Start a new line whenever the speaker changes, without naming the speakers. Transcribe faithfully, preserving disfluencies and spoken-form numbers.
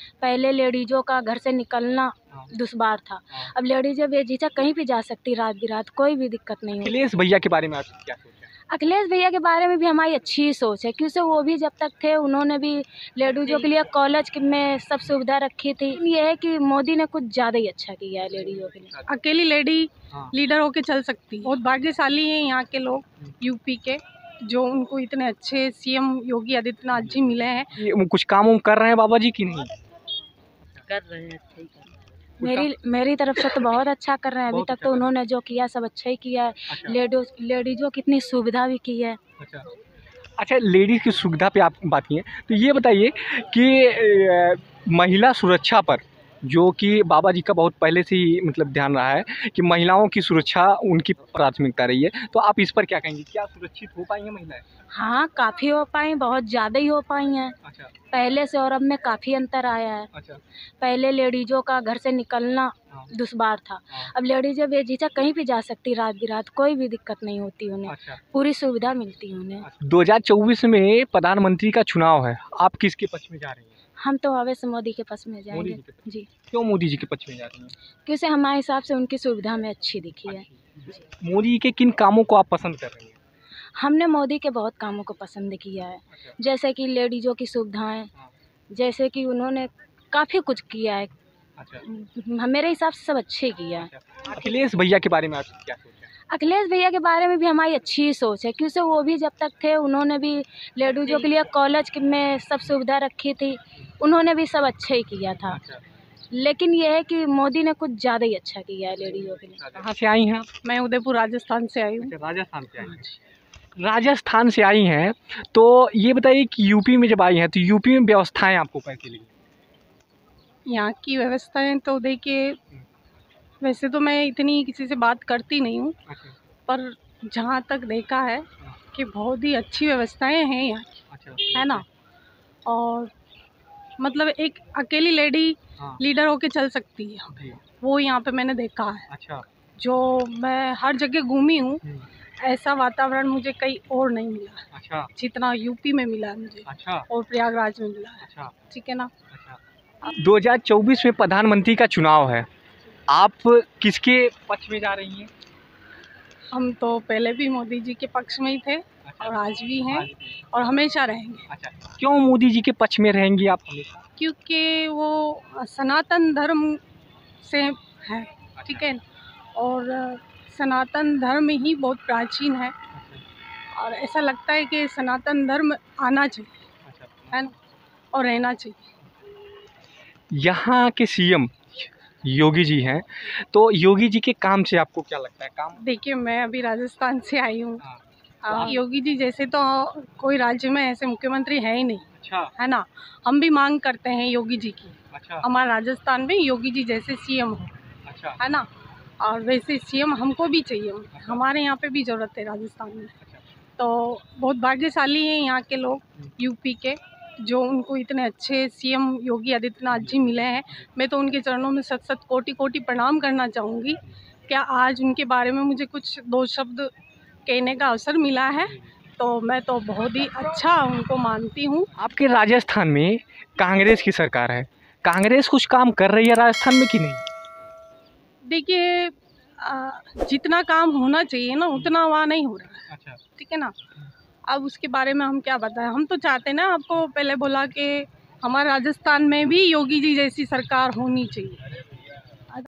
पहले लेडीजों का घर से निकलना दुश्वार था। अब लेडीजें बेझिझक कहीं भी जा सकती, रात बिरात कोई भी दिक्कत नहीं होती।
अखिलेश भैया के बारे में आप क्या सोच रहे हैं?
अखिलेश भैया के बारे में भी हमारी अच्छी ही सोच है, क्योंकि वो भी जब तक थे उन्होंने भी लेडीजों के लिए कॉलेज में सब सुविधा रखी थी। ये है कि मोदी ने कुछ ज़्यादा ही अच्छा किया है लेडीजों के लिए।
अकेली लेडी लीडर होके चल सकती है। बहुत भाग्यशाली हैं यहाँ के लोग यूपी के, जो उनको इतने अच्छे सीएम योगी आदित्यनाथ जी मिले हैं।
ये कुछ काम उम कर रहे हैं बाबा जी की नहीं?
कर रहे हैं, अच्छा ही कर रहे हैं।
मेरी मेरी तरफ से तो बहुत अच्छा कर रहे हैं। अभी तक तो उन्होंने जो किया सब अच्छा ही किया है।
अच्छा।
लेडीज लेडीजों की इतनी सुविधा भी की है।
अच्छा अच्छा, लेडीज़ की सुविधा पे आप बात किए, तो ये बताइए कि अ, महिला सुरक्षा पर, जो कि बाबा जी का बहुत पहले से ही मतलब ध्यान रहा है कि महिलाओं की सुरक्षा उनकी प्राथमिकता रही है, तो आप इस पर क्या कहेंगे? क्या सुरक्षित हो पाई हैं महिलाएं?
हाँ, काफ़ी हो पाई, बहुत ज़्यादा ही हो पाई हैं।
अच्छा
पहले से और अब में काफ़ी अंतर आया है।
अच्छा
पहले लेडीजों का घर से निकलना दुश्वार था। अब लेडीजें बेझिझक कहीं भी जा सकती, रात बिरात कोई भी दिक्कत नहीं होती उन्हें।
अच्छा।
पूरी सुविधा मिलती है उन्हें।
दो हज़ार चौबीस में प्रधानमंत्री का चुनाव है, आप किसके पक्ष में जा रही हैं?
हम तो अवश्य मोदी के पक्ष में
मोदी
जाएंगे।
जी के पक्ष।
जी,
क्यों मोदी जी के पक्ष में जा रही हैं?
क्योंकि हमारे हिसाब से उनकी सुविधा में अच्छी दिखी है।
मोदी के किन कामों को आप पसंद कर रही हैं?
हमने मोदी के बहुत कामों को पसंद किया है, जैसे कि लेडीजों की सुविधाएं, जैसे कि उन्होंने काफ़ी कुछ किया है।
अच्छा
मेरे हिसाब से सब अच्छे ही किया है।
अच्छा। अखिलेश भैया के बारे में आप क्या सोच रहे हैं?
अखिलेश भैया के बारे में भी हमारी अच्छी ही सोच है, क्योंकि वो भी जब तक थे उन्होंने भी लेडीजों के लिए कॉलेज में सब सुविधा रखी थी। उन्होंने भी सब अच्छा ही किया था। लेकिन ये है कि मोदी ने कुछ ज़्यादा ही अच्छा किया है लेडीजों के लिए।
कहाँ से आई हैं आप?
मैं उदयपुर राजस्थान से आई हूँ।
अच्छा, राजस्थान से आई हैं। राजस्थान से आई हैं, तो ये बताइए कि यूपी में जब आई हैं तो यूपी में व्यवस्थाएं आपको कैसी लगी?
यहाँ की व्यवस्थाएं तो देखिए, वैसे तो मैं इतनी किसी से बात करती नहीं हूँ, पर जहाँ तक देखा है कि बहुत ही अच्छी व्यवस्थाएं हैं यहाँ की,
अच्छा
है ना। और मतलब एक अकेली लेडी
हाँ।
लीडर होके चल सकती है, वो यहाँ पे मैंने देखा है।
अच्छा
जो मैं हर जगह घूमी हूँ, ऐसा वातावरण मुझे कहीं और नहीं मिला।
अच्छा
जितना यूपी में मिला मुझे।
अच्छा
और प्रयागराज में मिला है।
अच्छा
ठीक है ना।
अच्छा। दो हज़ार चौबीस में प्रधानमंत्री का चुनाव है, आप किसके पक्ष में जा रही हैं?
हम तो पहले भी मोदी जी के पक्ष में ही थे। अच्छा। और आज भी हैं और हमेशा रहेंगे। अच्छा,
क्यों मोदी जी के पक्ष में रहेंगी आप हमेशा?
क्योंकि वो सनातन धर्म से है। ठीक है। और सनातन धर्म ही बहुत प्राचीन है, और ऐसा लगता है कि सनातन धर्म आना चाहिए, है ना, और रहना चाहिए।
यहाँ के सीएम योगी जी हैं, तो योगी जी के काम से आपको क्या लगता है? काम
देखिए, मैं अभी राजस्थान से आई हूँ। योगी जी जैसे तो कोई राज्य में ऐसे मुख्यमंत्री है ही नहीं। अच्छा। है ना। हम भी मांग करते हैं योगी जी की। अच्छा। हमारे राजस्थान में योगी जी जैसे सीएम हो। अच्छा। है ना। और वैसे सीएम हमको भी चाहिए। अच्छा। हमारे यहाँ पे भी ज़रूरत है राजस्थान में। अच्छा। तो बहुत भाग्यशाली हैं यहाँ के लोग यूपी के, जो उनको इतने अच्छे सीएम योगी आदित्यनाथ जी मिले हैं। मैं तो उनके चरणों में सत सत कोटि कोटि प्रणाम करना चाहूँगी। क्या आज उनके बारे में मुझे कुछ दो शब्द कहने का अवसर मिला है, तो मैं तो बहुत ही अच्छा उनको मानती हूँ।
आपके राजस्थान में कांग्रेस की सरकार है, कांग्रेस कुछ काम कर रही है राजस्थान में कि नहीं?
देखिए, जितना काम होना चाहिए ना उतना वहाँ नहीं हो रहा है। अच्छा। ठीक है ना। अब उसके बारे में हम क्या बताएं। हम तो चाहते हैं ना, आपको पहले बोला कि हमारे राजस्थान में भी योगी जी जैसी सरकार होनी चाहिए।